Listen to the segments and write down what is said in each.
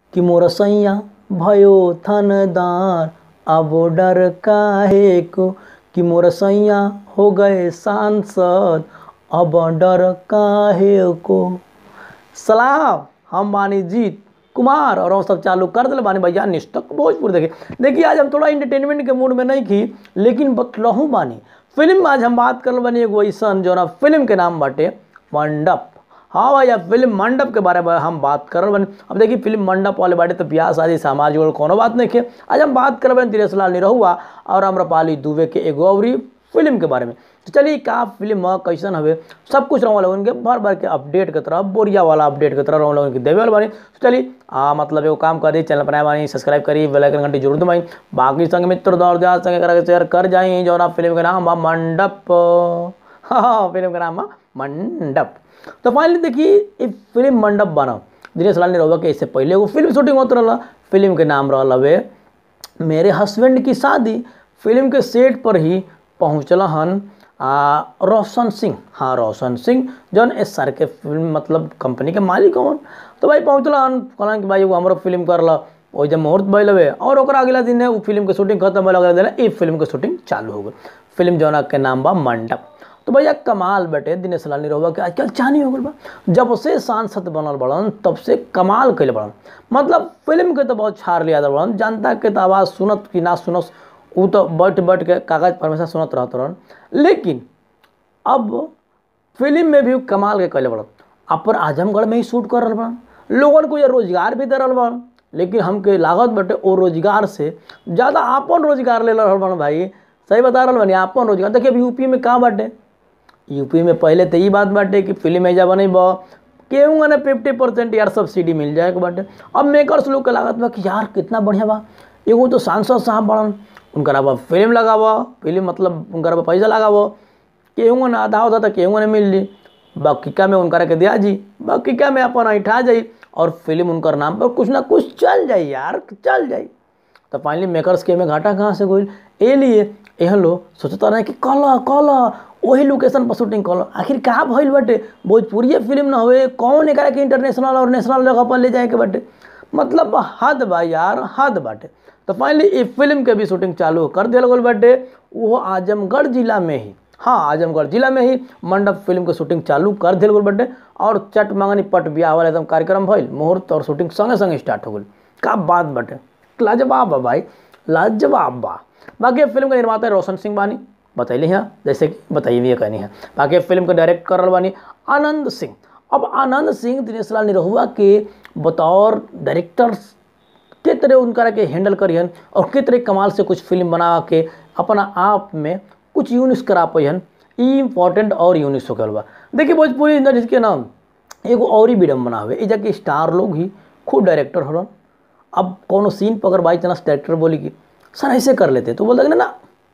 कि मोर सैया भयो थानेदार अब डर काहे को, कि मोर सैया हो गए सांसद अब डर काहे को। सलाम, हम बानी जीत कुमार और हम सब चालू कर दिल बानी भैया निष्ठक भोजपुर। देखिए आज हम थोड़ा इंटरटेनमेंट के मूड में नहीं थी, लेकिन बतलहू बानी फिल्म आज हम बात कर बानी एगो ऐसन जो ना फिल्म के नाम बाटे मंडप। हाँ भैया, फिल्म मंडप के बारे में हम बात कर रहे बानी। अब देखिए फिल्म मंडप वाले बाटे तो ब्याह शादी समाज जुड़ल कोनो बात नहीं है। आज हम बात कर बानी दिनेश लाल निरहुआ और आम्रपाली दुबे के एगो अवरी फिल्म के बारे में। तो चलिए का फिल्म कैसन हवे सब कुछ रहने वाला उनके भर भर के अपडेट की तरह बोरिया वाला अपडेट की तरह रहने वाला उनके देवे वाला बानी। तो चलिए मतलब एगो काम करी, चैनल बनाए बानी सब्सक्राइब करी, बेल आइकन घंटी जरूर दबाई, बाकी संग मित्र दौड़ दिया संग करके शेयर कर जाई। जो ना फिल्म का नाम मंडप। हाँ फिल्म का नाम मंडप। तो फाइनली देखिए ये फिल्म मंडप बना दिनेश लाल निरहुआ के इससे पहले वो फिल्म शूटिंग होते रहा। फिल्म के नाम रहा वे मेरे हस्बैंड की शादी। फिल्म के सेट पर ही पहुँचल हन रोशन सिंह। हाँ रोशन सिंह जौन एस आर के फिल्म मतलब कंपनी के मालिक हन। तो भाई पहुँचल हन कहलन कि भाई वो हमारो फिल्म कर ला वो जब मुहूर्त भइल हवे और अगला दिन वो फिल्म के शूटिंग खत्म भइल, अगला दिन ये फिल्म के शूटिंग चालू हो गई। फिल्म जौन के नाम बा मंडप। तो भैया कमाल बटे दिनेश लाल निरहुआ के आजकल चाहनी हो गल बा। जब से सांसद बनल बड़न तब से कमाल कैले बड़न। मतलब फिल्म के तो बहुत छाड़ लिया बड़न, जनता के तो आवाज़ सुनत कि ना सुनस वो तो बैठ बैठ के कागज पर हमेशा सुनत रहत रहन। लेकिन अब फिल्म में भी कमाल के कैले बड़न। अपर आजमगढ़ में ही शूट कर रहा बड़न, लोगन को ये रोजगार भी दे रहा बड़न। लेकिन हमके लागत बटे वो रोजगार से ज़्यादा अपन रोजगार ले रहा बड़न। भाई सही बता रहा बनी अपन रोजगार। देखिए अभी यूपी में कहाँ बाटे, यूपी में पहले तो ये बात बाटे कि फिल्म एजा बने केहूँ ने 50% यार सब्सिडी मिल जाए के बाटे। अब मेकर्स लोग के लागत बा कि यार कितना बढ़िया बा, एगो तो सांसद साहब बड़न उनका अब फिल्म लगाव, फिल्म मतलब उनका पैसा लगाव, केहूँ ने आधा होता तो केहूँ ने मिल जी, बाकी का में उनका के दिया जी, बाकी का में अपन ऐठा जाई और फिल्म उनकर नाम पर कुछ ना कुछ चल जाई यार चल जाई। तो फाइनली मेकर्स के में घाटा कहाँ से गई ए लिए यह लोग सोचता रहे कि कल वही लोकेशन पर शूटिंग कल। आखिर कहाँ भइल बाटे भोजपुरी फिल्म ना हुए कौन एक के इंटरनेशनल और नेशनल जगह पर ले जाए के बाटे। मतलब हद बा यार हद बाटे। तो फाइनली ये फिल्म के भी शूटिंग चालू कर दिया गल बाटे वो आजमगढ़ जिला में ही। हाँ आजमगढ़ जिला में ही मंडप फिल्म के शूटिंग चालू कर दिया गल बाटे और चट मंगनी पट ब्याह वाला एकदम कार्यक्रम भइल, मुहूर्त और शूटिंग संगे संगे स्टार्ट हो गई। का बात बाटे लाजवाब बा भाई लाजवाब बा। बाकी फिल्म के निर्माता रोशन सिंह बानी बतैली हैं जैसे कि बताइए कहनी है। बाकी फिल्म को डायरेक्ट कर रहा बानी आनंद सिंह। अब आनंद सिंह दिनेश लाल निरहुआ के बतौर डायरेक्टर के तरह उनका के हैंडल करियन और के तरह कमाल से कुछ फिल्म बना के अपना आप में कुछ यूनिक करा पैन इम्पोर्टेंट और यूनिक हो गल बा। देखिए भोजपुरी इंडस्ट्री के नाम एगो और ही विडम्बना हुए इजा के स्टार लोग ही खुद डायरेक्टर हो। अब कोनो सीन पर अगर बाई चांस डायरेक्टर बोली कि सर ऐसे कर लेते तो बोलते ना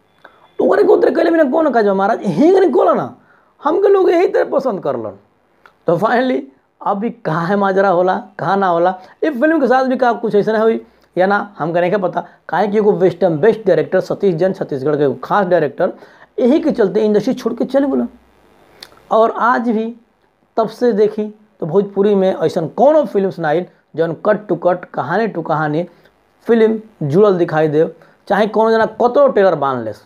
ओकरे को उतरे कैले बिना कौन कहा महाराज यहीं नहीं खोला ना हमके लोग यही तरह पसंद कर लन। तो फाइनली अभी कहाँ है माजरा होला कहाँ ना होला ये फिल्म के साथ भी कहा कुछ ऐसा हुई या ना हमका नहीं पता। काहे कि एगो western best director Satish Jain Chhattisgarh के खास डायरेक्टर यही के चलते इंडस्ट्री छोड़ के चले बोला। और आज भी तब से देखी तो भोजपुरी में ऐसा कोनो फिल्म सुनाई जौन कट टू कट कहानी टू कहानी फिल्म जुड़ल दिखाई दे, चाहे कोनो जना कतो टेलर बांध लेस।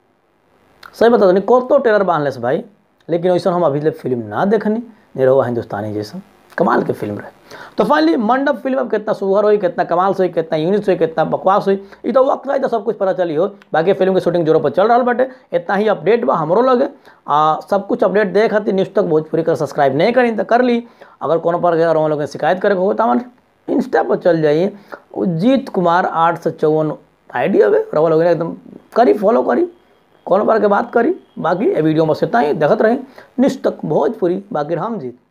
सही बता नहीं कतो टेलर बांध लेस भाई, लेकिन वैसा हम अभी फिल्म ना देखनी निरहुआ हिंदुस्तानी जैसा कमाल के फिल्म रहे। तो फाइनली मंडप फिल्म अब कितना सुगर हुई कितना कमाल से हुई कितना यूनिक हुई कितना बकवास हुई ये तो वक्त तो सब कुछ पता चली हो। बाकी फिल्म की शूटिंग जोरों पर चल रहा बाटे। इतना ही अपडेट बा हमरो लगे सब कुछ अपडेट दे खातिर न्यूज़ तक भोजपुरी कर सब्सक्राइब नहीं करी तो कर ली। अगर कोनो पर लोग शिकायत करे हो तो हमारे इंस्टा पर चल जाइए जीत कुमार 854 ID हवे रवा लोग एकदम करी फॉलो करी कोनो पर के बात करी। बाकी वीडियो में इतना ही देखते रही निष्ठ तक भोजपुरी। बाकी हम जीत।